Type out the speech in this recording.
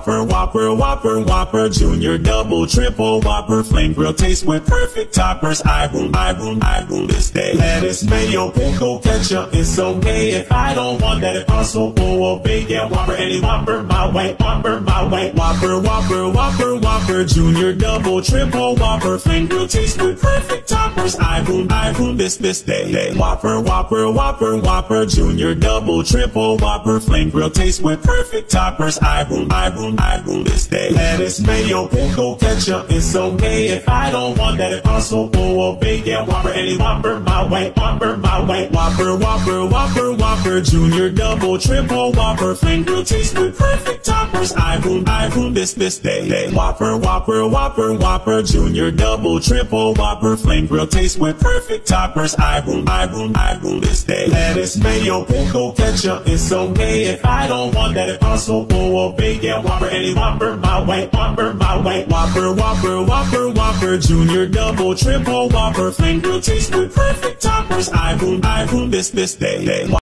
Whopper, Whopper, Whopper, Whopper, Junior, Double, Triple, Whopper, Flame Grill, taste with perfect toppers. I rule this day. Lettuce, mayo, pickle, ketchup, it's okay if I don't want that. If also for a big, yeah, Whopper, any Whopper, my way, Whopper, my way. Whopper, Whopper, Whopper, Whopper, Junior, Double, Triple, Whopper, Flame Grill, taste with perfect toppers. I rule this day. Whopper, Whopper, Whopper, Whopper, Junior, Double, Triple, Whopper, Flame Grill, taste with perfect toppers. I rule this day. Lettuce, mayo, pickle, ketchup, it's okay if I don't want that. If also for a big, yeah, Whopper, any Whopper, my way, Whopper, my way. Whopper, Whopper, Whopper, Whopper, Junior, Double, Triple, Whopper, Flame Grill, taste with perfect toppers. I rule this day. Whopper, Whopper, Whopper, Whopper, Junior, Double, Triple, Whopper, Flame Grill, taste with perfect toppers. I rule this day. Lettuce, mayo, pickle, ketchup, it's okay if I don't want that. If also for a big, yeah, Whopper, any Whopper, my way, Whopper, my way. Whopper, Whopper, Whopper, Whopper, Junior, Double, Triple, Whopper, Flame Grill, taste with perfect toppers. I rule this day.